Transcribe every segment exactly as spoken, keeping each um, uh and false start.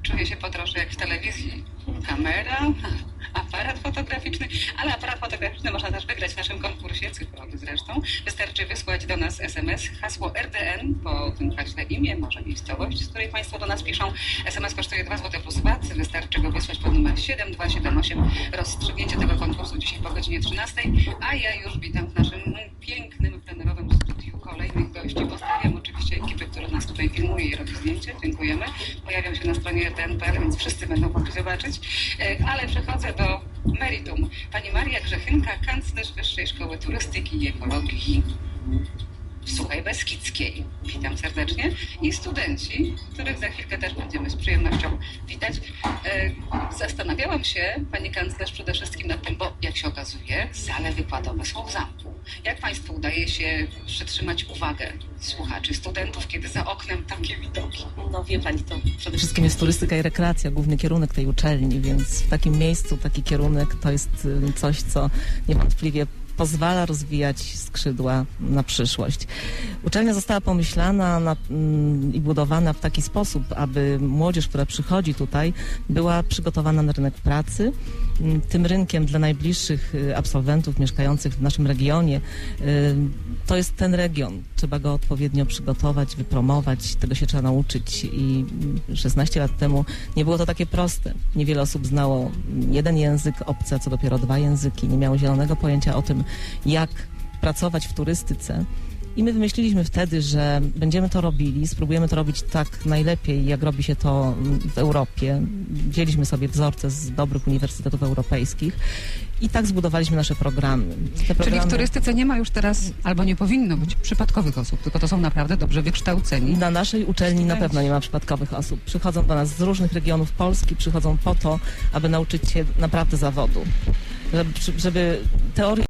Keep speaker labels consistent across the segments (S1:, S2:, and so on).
S1: Czuję się po trosze jak w telewizji. Kamera, aparat fotograficzny, ale aparat fotograficzny można też wygrać w naszym konkursie, cyfrowy zresztą. Wystarczy wysłać do nas es em es, hasło er de en, po tym haśle imię, może miejscowość, z której Państwo do nas piszą. es em es kosztuje dwa złote plus V A T, wystarczy go wysłać pod numer siedem dwa siedem osiem. Rozstrzygnięcie tego konkursu dzisiaj po godzinie trzynastej, a ja już witam w naszym pięknym, plenerowym studiu kolejnych gości. Pozdrawiam oczywiście ekipy, która nas tutaj filmuje i robi zdjęcie. Dziękujemy. Pojawią się na stronie er de en kropka pe el, więc wszyscy będą mogli zobaczyć. Ale przechodzę do meritum. Pani Maria Grzechynka, kanclerz Wyższej Szkoły Turystyki i Ekologii w Suchej Beskidzkiej. Witam serdecznie. I studenci, których za chwilkę też będziemy z przyjemnością witać. Zastanawiałam się, pani kanclerz, przede wszystkim nad tym, bo jak się okazuje, sale wykładowe są w zamku. Jak Państwu udaje się przytrzymać uwagę słuchaczy, studentów, kiedy za oknem takie widoki?
S2: No wie Pani, to przede wszystkim jest turystyka i rekreacja, główny kierunek tej uczelni, więc w takim miejscu taki kierunek to jest coś, co niewątpliwie pozwala rozwijać skrzydła na przyszłość. Uczelnia została pomyślana na, mm, i budowana w taki sposób, aby młodzież, która przychodzi tutaj, była przygotowana na rynek pracy. Tym rynkiem dla najbliższych absolwentów mieszkających w naszym regionie to jest ten region. Trzeba go odpowiednio przygotować, wypromować, tego się trzeba nauczyć i szesnaście lat temu nie było to takie proste. Niewiele osób znało jeden język obcy, a co dopiero dwa języki. Nie miało zielonego pojęcia o tym, jak pracować w turystyce. I my wymyśliliśmy wtedy, że będziemy to robili, spróbujemy to robić tak najlepiej, jak robi się to w Europie. Wzięliśmy sobie wzorce z dobrych uniwersytetów europejskich i tak zbudowaliśmy nasze programy. Te programy...
S1: Czyli w turystyce nie ma już teraz, albo nie powinno być przypadkowych osób, tylko to są naprawdę dobrze wykształceni.
S2: Na naszej uczelni na pewno nie ma przypadkowych osób. Przychodzą do nas z różnych regionów Polski, przychodzą po to, aby nauczyć się naprawdę zawodu. Żeby, żeby teorię,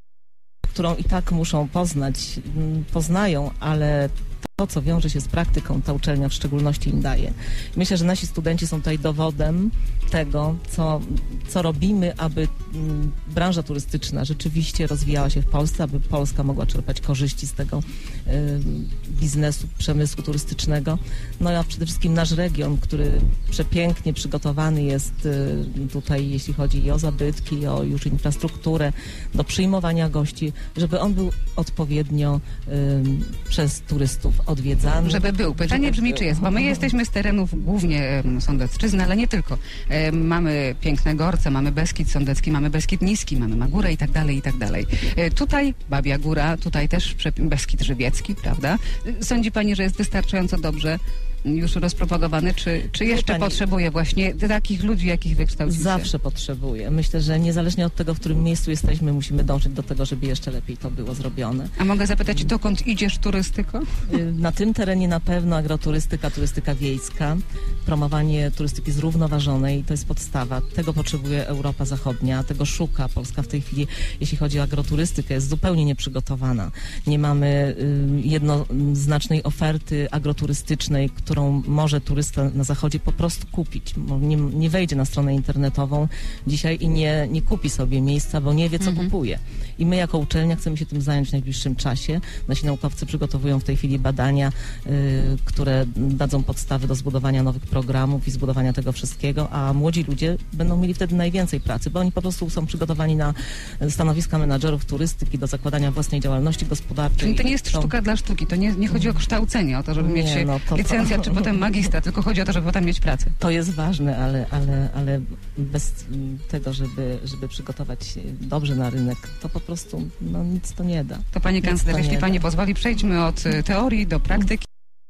S2: którą i tak muszą poznać, poznają, ale to, co wiąże się z praktyką, ta uczelnia w szczególności im daje. Myślę, że nasi studenci są tutaj dowodem tego, co, co robimy, aby m, branża turystyczna rzeczywiście rozwijała się w Polsce, aby Polska mogła czerpać korzyści z tego y, biznesu, przemysłu turystycznego. No a przede wszystkim nasz region, który przepięknie przygotowany jest y, tutaj, jeśli chodzi i o zabytki, i o już infrastrukturę, do przyjmowania gości, żeby on był odpowiednio y, przez turystów odwiedzany.
S1: Żeby był. Pytanie brzmi, czy jest, bo my jesteśmy z terenów głównie Sądecczyzny, ale nie tylko. E, mamy piękne Gorce, mamy Beskid Sądecki, mamy Beskid Niski, mamy Magórę i tak dalej, i tak dalej. E, tutaj Babia Góra, tutaj też Beskid Żywiecki, prawda? Sądzi Pani, że jest wystarczająco dobrze już rozpropagowany, czy, czy jeszcze Pani, potrzebuje właśnie takich ludzi, jakich wykształcić?
S2: Zawsze potrzebuje. Myślę, że niezależnie od tego, w którym miejscu jesteśmy, musimy dążyć do tego, żeby jeszcze lepiej to było zrobione.
S1: A mogę zapytać, dokąd idziesz turystyko?
S2: Na tym terenie na pewno agroturystyka, turystyka wiejska, promowanie turystyki zrównoważonej, to jest podstawa. Tego potrzebuje Europa Zachodnia, tego szuka. Polska w tej chwili, jeśli chodzi o agroturystykę, jest zupełnie nieprzygotowana. Nie mamy y, jednoznacznej oferty agroturystycznej, którą może turysta na zachodzie po prostu kupić. Nie, nie wejdzie na stronę internetową dzisiaj i nie, nie kupi sobie miejsca, bo nie wie, co mhm. kupuje. I my jako uczelnia chcemy się tym zająć w najbliższym czasie. Nasi naukowcy przygotowują w tej chwili badania, y, które dadzą podstawy do zbudowania nowych programów i zbudowania tego wszystkiego, a młodzi ludzie będą mieli wtedy najwięcej pracy, bo oni po prostu są przygotowani na stanowiska menadżerów turystyki, do zakładania własnej działalności gospodarczej.
S1: Czyli to nie jest to... sztuka dla sztuki, to nie, nie chodzi o kształcenie, o to, żeby nie, mieć no, to, licencję, to... czy potem magistra, tylko chodzi o to, żeby potem mieć pracę.
S2: To jest ważne, ale, ale, ale bez tego, żeby, żeby przygotować się dobrze na rynek, to po prostu no, nic to nie da.
S1: To Pani kanclerz, jeśli Pani pozwoli, przejdźmy od teorii do praktyki.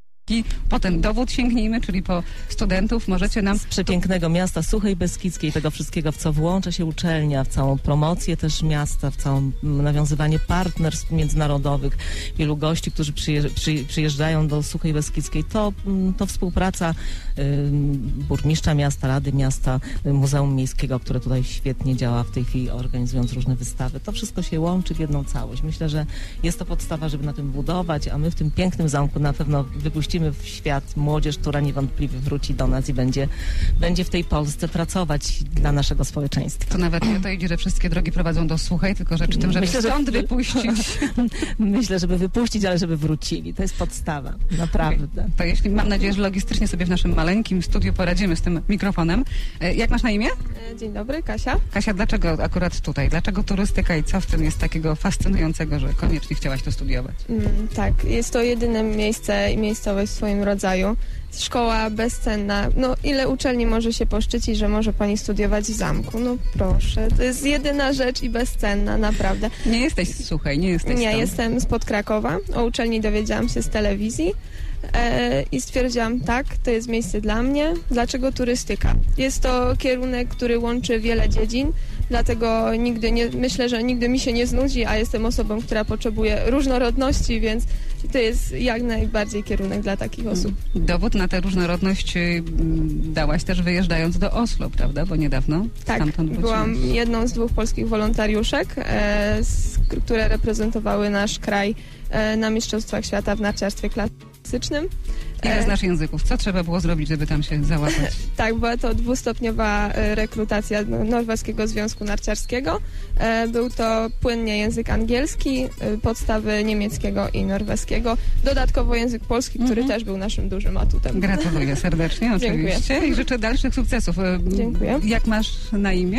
S1: I potem dowód sięgnijmy, czyli po studentów możecie nam...
S2: Z przepięknego miasta Suchej Beskidzkiej, tego wszystkiego, w co włącza się uczelnia, w całą promocję też miasta, w całą nawiązywanie partnerstw międzynarodowych, wielu gości, którzy przyjeżdżają do Suchej Beskidzkiej, to, to współpraca y, burmistrza miasta, Rady Miasta, Muzeum Miejskiego, które tutaj świetnie działa w tej chwili, organizując różne wystawy. To wszystko się łączy w jedną całość. Myślę, że jest to podstawa, żeby na tym budować, a my w tym pięknym zamku na pewno wypuścimy wypuścimy w świat młodzież, która niewątpliwie wróci do nas i będzie, będzie w tej Polsce pracować dla naszego społeczeństwa.
S1: To nawet nie o to idzie, że wszystkie drogi prowadzą do Słuchaj, tylko rzecz w tym, żeby
S2: Myślę, że-
S1: stąd wypuścić.
S2: Myślę, żeby wypuścić, ale żeby wrócili. To jest podstawa, naprawdę.
S1: To jeśli, mam nadzieję, że logistycznie sobie w naszym maleńkim studiu poradzimy z tym mikrofonem. E, Jak masz na imię?
S3: Dzień dobry, Kasia.
S1: Kasia, dlaczego akurat tutaj? Dlaczego turystyka i co w tym jest takiego fascynującego, że koniecznie chciałaś to studiować?
S3: Mm, tak, jest to jedyne miejsce i miejscowość w swoim rodzaju. Szkoła bezcenna. No ile uczelni może się poszczycić, że może pani studiować w zamku? No proszę, to jest jedyna rzecz i bezcenna, naprawdę.
S1: Nie jesteś z Słuchaj, nie jesteś
S3: Nie,
S1: stąd.
S3: jestem spod Krakowa. O uczelni dowiedziałam się z telewizji e, i stwierdziłam, tak, to jest miejsce dla mnie. Dlaczego turystyka? Jest to kierunek, który łączy wiele dziedzin, dlatego nigdy nie, myślę, że nigdy mi się nie znudzi, a jestem osobą, która potrzebuje różnorodności, więc to jest jak najbardziej kierunek dla takich osób.
S1: Dowód na tę różnorodność y, dałaś też wyjeżdżając do Oslo, prawda? Bo niedawno
S3: Tak,
S1: stamtąd
S3: byłam
S1: wróciłaś.
S3: jedną z dwóch polskich wolontariuszek, e, z, które reprezentowały nasz kraj e, na Mistrzostwach Świata w narciarstwie klasycznym.
S1: Ile
S3: E,
S1: znasz języków? Co trzeba było zrobić, żeby tam się załapać?
S3: Tak, była to dwustopniowa e, rekrutacja do Norweskiego Związku Narciarskiego. E, Był to płynnie język angielski, e, podstawy niemieckiego i norweskiego. Dodatkowo język polski, który
S1: Mhm.
S3: też był naszym dużym atutem.
S1: Gratuluję serdecznie,
S3: Dziękuję.
S1: oczywiście. I życzę dalszych sukcesów. Y,
S3: Dziękuję.
S1: Jak masz na imię?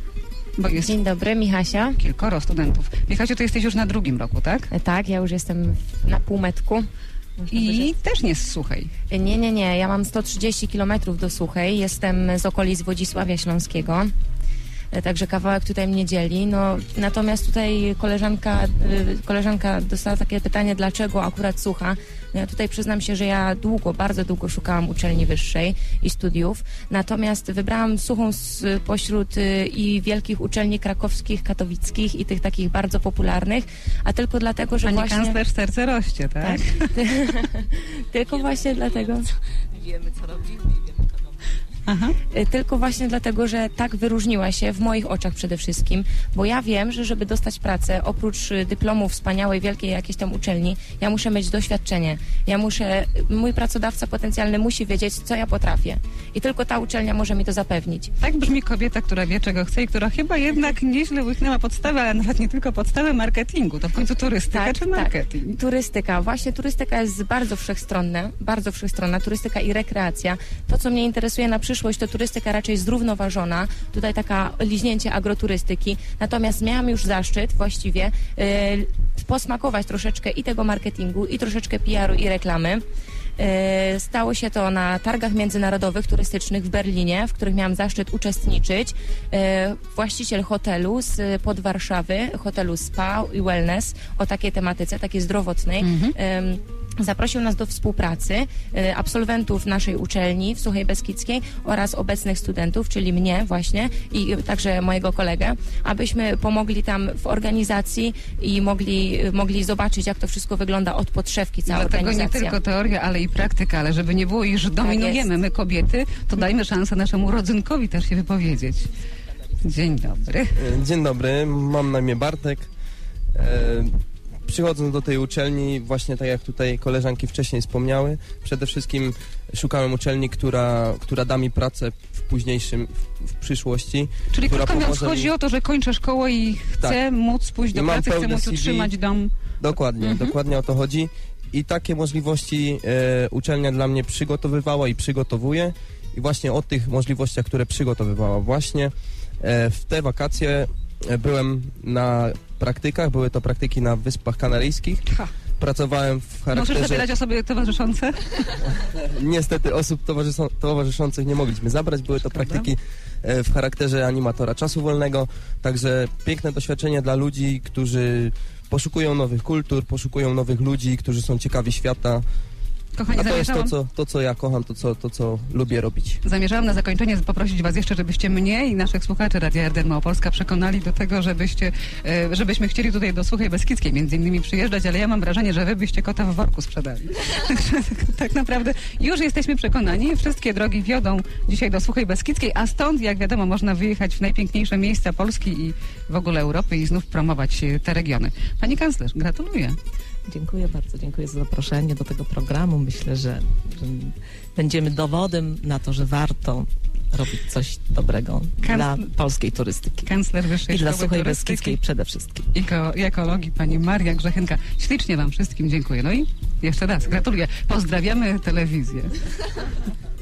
S1: Bo jest
S4: Dzień dobry, Michasia.
S1: kilkoro studentów. Michasiu, ty jesteś już na drugim roku, tak?
S4: E, Tak, ja już jestem w- na półmetku. Można
S1: I też nie z Słuchaj.
S4: by- Nie, nie, nie, ja mam sto trzydzieści kilometrów do Suchej, jestem z okolic Wodzisławia Śląskiego. E, Także kawałek tutaj mnie dzieli. No, natomiast tutaj koleżanka, y, koleżanka dostała takie pytanie, dlaczego akurat Sucha. No ja tutaj przyznam się, że ja długo, bardzo długo szukałam uczelni wyższej i studiów. Natomiast wybrałam Suchą z, pośród y, i wielkich uczelni krakowskich, katowickich i tych takich bardzo popularnych, a tylko dlatego, że
S1: Pani
S4: właśnie...
S1: kanclerz, serce rośnie, tak?
S4: Tak. Tylko właśnie dlatego,
S2: Wiemy, co robimy i wiemy, kogo
S1: Aha.
S4: y, tylko właśnie dlatego, że tak wyróżniła się w moich oczach przede wszystkim, bo ja wiem, że żeby dostać pracę, oprócz y, dyplomu wspaniałej, wielkiej jakiejś tam uczelni, ja muszę mieć doświadczenie. Ja muszę, mój pracodawca potencjalny musi wiedzieć, co ja potrafię. I tylko ta uczelnia może mi to zapewnić.
S1: Tak brzmi kobieta, która wie, czego chce i która chyba jednak nieźle łyknęła podstawę, ale nawet nie tylko podstawę marketingu. To w końcu turystyka
S4: Tak,
S1: czy
S4: tak.
S1: marketing?
S4: Turystyka. Właśnie turystyka jest bardzo wszechstronna, bardzo wszechstronna. Turystyka i rekreacja. To, co mnie interesuje na przyszłość, to turystyka raczej zrównoważona. Tutaj taka liźnięcie agroturystyki. Natomiast miałam już zaszczyt właściwie yy, posmakować troszeczkę i tego marketingu, i troszeczkę P R u i reklamy. E, Stało się to na targach międzynarodowych turystycznych w Berlinie, w których miałam zaszczyt uczestniczyć. E, Właściciel hotelu z pod Warszawy, hotelu Spa i Wellness o takiej tematyce, takiej zdrowotnej,
S1: Mhm.
S4: em, zaprosił nas do współpracy e, absolwentów naszej uczelni w Suchej Beskidzkiej oraz obecnych studentów, czyli mnie właśnie i także mojego kolegę, abyśmy pomogli tam w organizacji i mogli, mogli zobaczyć, jak to wszystko wygląda od podszewki, cała
S1: Dlatego nie
S4: organizacja.
S1: tylko teoria, ale i praktyka, ale żeby nie było, iż dominujemy
S4: jest.
S1: my kobiety, to dajmy szansę naszemu rodzynkowi też się wypowiedzieć. Dzień dobry.
S5: Dzień dobry, mam na imię Bartek. E, przychodząc do tej uczelni, właśnie tak jak tutaj koleżanki wcześniej wspomniały, przede wszystkim szukałem uczelni, która, która da mi pracę w późniejszym, w, w przyszłości.
S1: Czyli
S5: która
S1: krótko mówiąc,
S5: pomoże
S1: chodzi
S5: mi-
S1: o to, że kończę szkołę i chcę
S5: Tak.
S1: móc pójść do
S5: I mam
S1: pracy, chcę
S5: pełne
S1: móc
S5: C V.
S1: utrzymać dom.
S5: Dokładnie,
S1: Mhm.
S5: dokładnie o to chodzi. I takie możliwości e, uczelnia dla mnie przygotowywała i przygotowuje. I właśnie o tych możliwościach, które przygotowywała właśnie e, w te wakacje e, byłem na praktykach, były to praktyki na Wyspach Kanaryjskich.
S1: Ha.
S5: Pracowałem w
S1: Możesz
S5: charakterze...
S1: zabierać osoby towarzyszące?
S5: Niestety osób towarzysząc- towarzyszących nie mogliśmy zabrać. Były to
S1: Szkoda.
S5: praktyki e, w charakterze animatora czasu wolnego. Także piękne doświadczenie dla ludzi, którzy poszukują nowych kultur, poszukują nowych ludzi, którzy są ciekawi świata.
S1: Kochani,
S5: A to jest to
S1: zamierzałam,
S5: co, to, co ja kocham, to co, to, co lubię robić.
S1: zamierzałam na zakończenie poprosić was jeszcze, żebyście mnie i naszych słuchaczy Radia R D N Małopolska przekonali do tego, żebyście, e, żebyśmy chcieli tutaj do Suchej Beskidzkiej między innymi przyjeżdżać, ale ja mam wrażenie, że wy byście kota w worku sprzedali. Także tak naprawdę już jesteśmy przekonani. Wszystkie drogi wiodą dzisiaj do Suchej Beskidzkiej, a stąd, jak wiadomo, można wyjechać w najpiękniejsze miejsca Polski i w ogóle Europy i znów promować e, te regiony. Pani kanclerz, gratuluję.
S2: Dziękuję bardzo, dziękuję za zaproszenie do tego programu. Myślę, że, że będziemy dowodem na to, że warto robić coś dobrego
S1: Kan-
S2: dla polskiej turystyki.
S1: Kancler Wyższej
S2: I dla
S1: Szkoły
S2: Suchej
S1: Turystyki
S2: Beskidzkiej przede wszystkim.
S1: i, ko- i ekologii pani Maria Grzechynka. Ślicznie wam wszystkim dziękuję. No i jeszcze raz gratuluję. Pozdrawiamy telewizję.